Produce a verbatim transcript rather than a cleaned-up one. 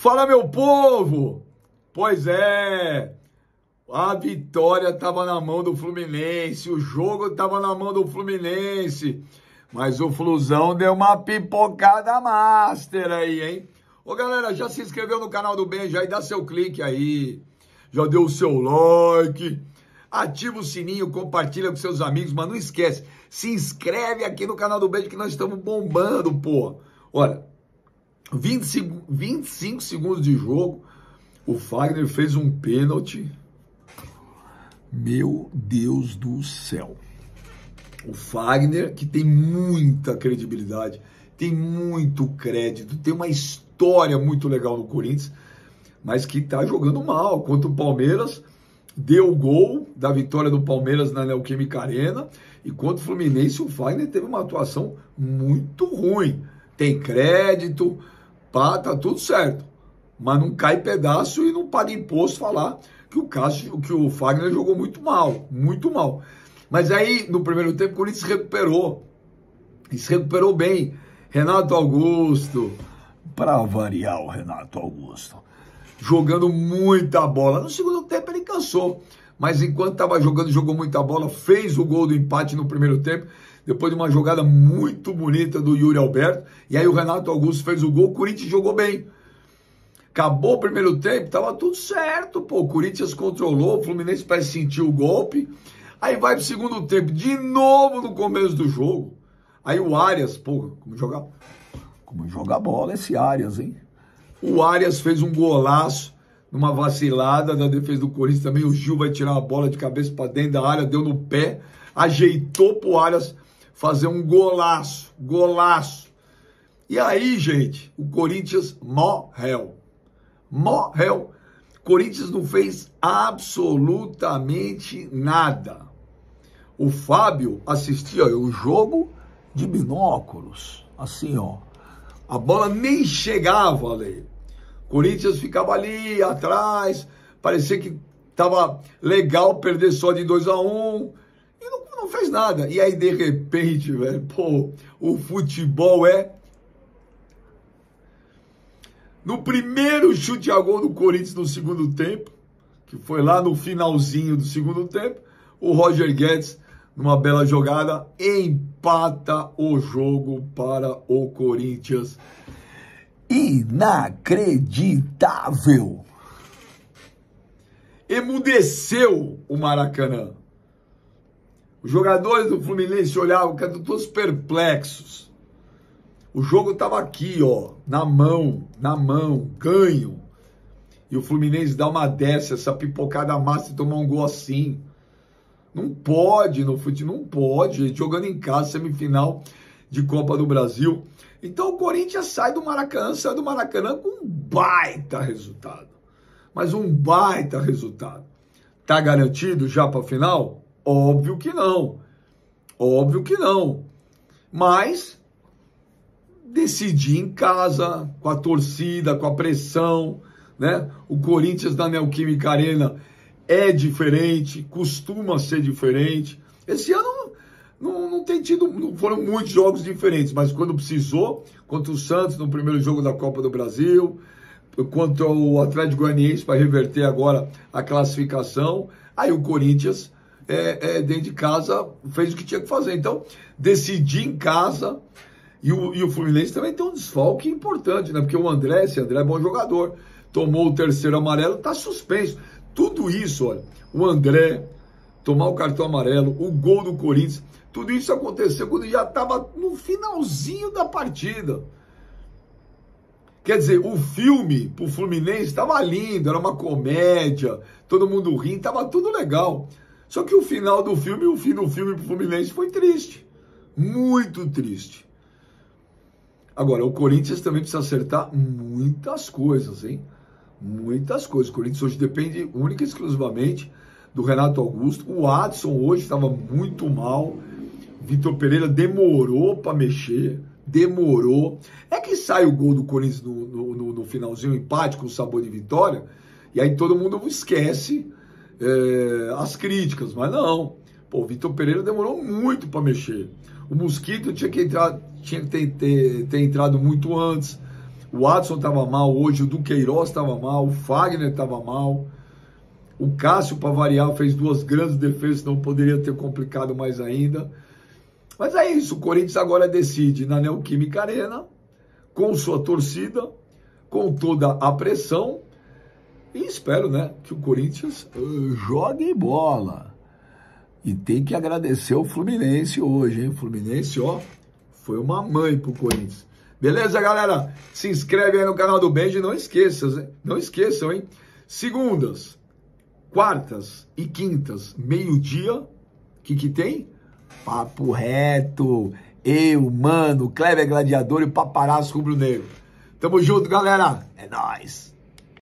Fala, meu povo! Pois é, a vitória estava na mão do Fluminense, o jogo estava na mão do Fluminense, mas o Flusão deu uma pipocada master aí, hein? Ô, galera, já se inscreveu no canal do Benja aí? Dá seu clique aí, já deu o seu like, ativa o sininho, compartilha com seus amigos, mas não esquece, se inscreve aqui no canal do Benja que nós estamos bombando, pô. Olha, vinte e cinco segundos de jogo, o Fagner fez um pênalti. Meu Deus do céu. O Fagner, que tem muita credibilidade, tem muito crédito, tem uma história muito legal no Corinthians, mas que tá jogando mal contra o Palmeiras, deu o gol da vitória do Palmeiras na Neoquímica Arena, e contra o Fluminense o Fagner teve uma atuação muito ruim. Tem crédito, pá, tá tudo certo, mas não cai pedaço e não paga imposto falar que o Cássio, que o Fagner jogou muito mal, muito mal. Mas aí, no primeiro tempo, o Corinthians se recuperou, e se recuperou bem. Renato Augusto, para variar o Renato Augusto, jogando muita bola. No segundo tempo ele cansou, mas enquanto estava jogando, jogou muita bola, fez o gol do empate no primeiro tempo, depois de uma jogada muito bonita do Yuri Alberto, e aí o Renato Augusto fez o gol, o Corinthians jogou bem. Acabou o primeiro tempo, tava tudo certo, pô, o Corinthians controlou, o Fluminense parece sentir o golpe, aí vai pro segundo tempo, de novo no começo do jogo, aí o Arias, pô, como joga, como joga bola esse Arias, hein? O Arias fez um golaço, numa vacilada da defesa do Corinthians, também o Gil vai tirar a bola de cabeça para dentro da área, deu no pé, ajeitou pro Arias fazer um golaço, golaço. E aí, gente, o Corinthians morreu. Morreu. Corinthians não fez absolutamente nada. O Fábio assistia o jogo de binóculos, assim, ó. A bola nem chegava ali. Corinthians ficava ali atrás, parecia que tava legal perder só de dois a um. E não, não fez nada. E aí, de repente, velho, pô, o futebol é... No primeiro chute a gol do Corinthians no segundo tempo, que foi lá no finalzinho do segundo tempo, o Roger Guedes, numa bela jogada, empata o jogo para o Corinthians. Inacreditável! Emudeceu o Maracanã. Os jogadores do Fluminense olhavam, todos perplexos. O jogo estava aqui, ó, na mão, na mão, ganho. E o Fluminense dá uma dessa, essa pipocada massa e tomar um gol assim. Não pode no futebol, não pode, gente, jogando em casa, semifinal de Copa do Brasil. Então o Corinthians sai do Maracanã, sai do Maracanã com um baita resultado. Mas um baita resultado. Tá garantido já para a final? Óbvio que não. Óbvio que não. Mas decidir em casa, com a torcida, com a pressão, né? O Corinthians na Neoquímica Arena é diferente, costuma ser diferente. Esse ano não, não tem tido, não foram muitos jogos diferentes, mas quando precisou, contra o Santos no primeiro jogo da Copa do Brasil, contra o Atlético Goianiense para reverter agora a classificação, aí o Corinthians, é, é, dentro de casa, fez o que tinha que fazer. Então, decidir em casa. E o, e o Fluminense também tem um desfalque importante, né? Porque o André, esse André é bom jogador, tomou o terceiro amarelo, tá suspenso. Tudo isso, olha, o André tomar o cartão amarelo, o gol do Corinthians, tudo isso aconteceu quando já estava no finalzinho da partida. Quer dizer, o filme pro Fluminense estava lindo, era uma comédia, todo mundo rindo, estava tudo legal. Só que o final do filme, o fim do filme pro Fluminense foi triste, muito triste. Agora, o Corinthians também precisa acertar muitas coisas, hein? Muitas coisas. O Corinthians hoje depende única e exclusivamente do Renato Augusto. O Adson hoje estava muito mal. Vitor Pereira demorou para mexer. Demorou. É que sai o gol do Corinthians no, no, no, no finalzinho, empate com sabor de vitória. E aí todo mundo esquece é, as críticas. Mas não. Pô, o Vitor Pereira demorou muito para mexer. O Mosquito tinha que entrar, tinha que ter, ter, ter entrado muito antes. O Adson estava mal hoje, o Duqueiroz estava mal, o Fagner estava mal. O Cássio, para variar, fez duas grandes defesas, não poderia ter complicado mais ainda. Mas é isso, o Corinthians agora decide na Neoquímica Arena, com sua torcida, com toda a pressão. E espero, né, que o Corinthians uh, jogue bola. E tem que agradecer o Fluminense hoje, hein? O Fluminense, ó, foi uma mãe pro Corinthians. Beleza, galera? Se inscreve aí no canal do Benji, não esqueçam, hein? Não esqueçam, hein? Segundas, quartas e quintas, meio-dia, o que que tem? Papo reto. Eu, mano, Kleber Gladiador e o Paparazzo Rubro Negro. Tamo junto, galera. É nóis.